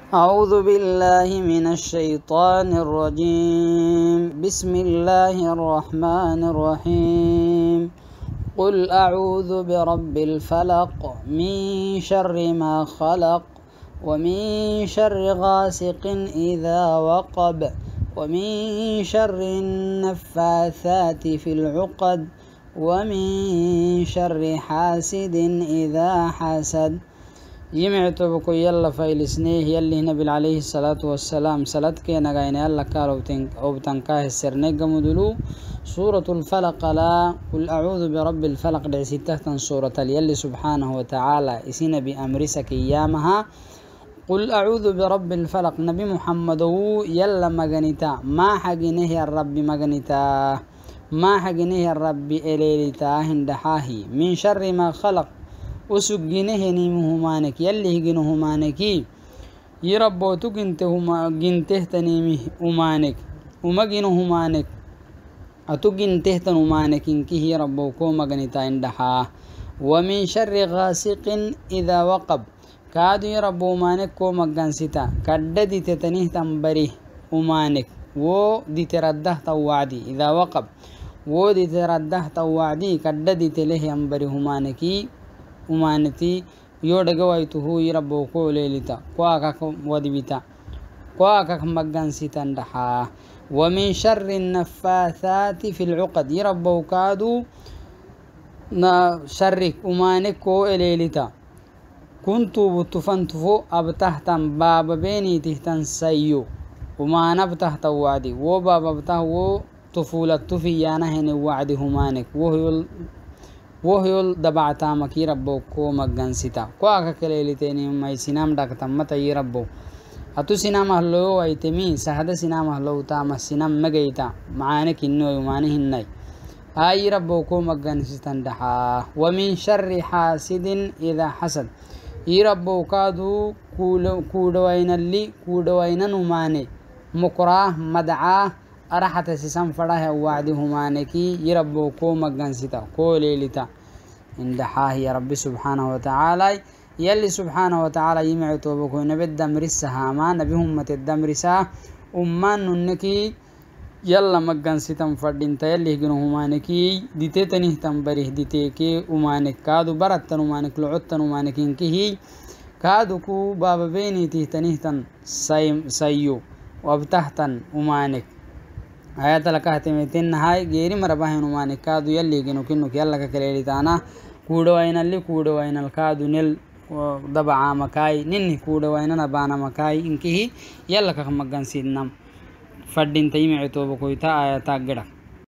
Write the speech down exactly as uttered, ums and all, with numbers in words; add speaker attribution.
Speaker 1: أعوذ بالله من الشيطان الرجيم. بسم الله الرحمن الرحيم. قل أعوذ برب الفلق من شر ما خلق ومن شر غاسق إذا وقب ومن شر النفاثات في العقد ومن شر حاسد إذا حسد. يمعتو بكو يلا فايلسنيه يلي نبي عليه الصلاة والسلام صلاة كي نغاين يلا كارو تنكاه السرنيق مدلو سورة الفلق. لا قل أعوذ برب الفلق دعسيته سورة يلي سبحانه وتعالى إسين بأمرسك إيامها. قل أعوذ برب الفلق نبي محمد يلا مغنتا ما حقنه الرب مغنتا ما حقنه الرب إليلتا هندحاهي من شر ما خلق وسجنه نيمهمانك يلي هجنهمانكي يربوتو جنتهما جنته تنيمه أمانك وما جنهمانك أتو جنته تنمانك إنك هي ربوكو مغنتا عندها. ومن شر غاسق إذا وقب كادو يربو مانك كو مغنستا كددي تتنيه تنبريه أمانك و دي ترده توعدي إذا وقب و دي ترده توعدي كددي تله ينبريه مانكي umanati yodagawaituhu yiraboko lelita kwaka wadibita kwaka magansitan daha. wa min sharri naffathati fil uqad yirabokadu na sharrik umanik ko lelita kuntu butufantu abtahtan baba beni tihtan sayyo umana abtahta wadi wo baba abtahu tufulat tufiyana hen wadi humanik wo وهيول دبعتا مكي ربو كو مغنسيتا كو اكا كليلتيني ماي سينام داكتا متا يربو اتو سينام هلو ايتمي سهدا سينام هلو تاما سينام مغيتا معانك انو يماني هناي هاي ربو كو مغنسيتا دحا. ومن شر حاسد اذا حسد يربو كادو كودوين اللي كودوين نماني مقراه مدعاه أرحت سيسان فراه وعده مانكي يربو كو مغنسيتا كو ليلتا عند حاه يا رب سبحانه وتعالى يلي سبحانه وتعالى يمعتو بكو نبي الدمرسها ما نبي همة الدمرسها أمان ننكي يلا مغنسيتا فردينتا يلي هجنو مانكي ديتي تنيه تنبريه ديتيكي أمانك كادو برتن أمانك لعتن أمانك إنكي كادو كو بابا بيني تيه تن سيو وابتحتن أمانك آيات لكهتمتين هاي غيري مرباهن مانك كادو يلي جنو كنو يلا ككليلتانا كودو وين اللي كودو وين الكادو نل دبع مكاي نني كودو وين نبانا مكاي إنكي يلا كخمجان سيدنا فردين تيمعتو بكويتا آيات غدا.